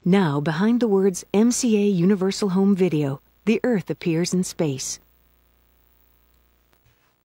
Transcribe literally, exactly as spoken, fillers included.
Now, behind the words M C A Universal Home Video, the Earth appears in space.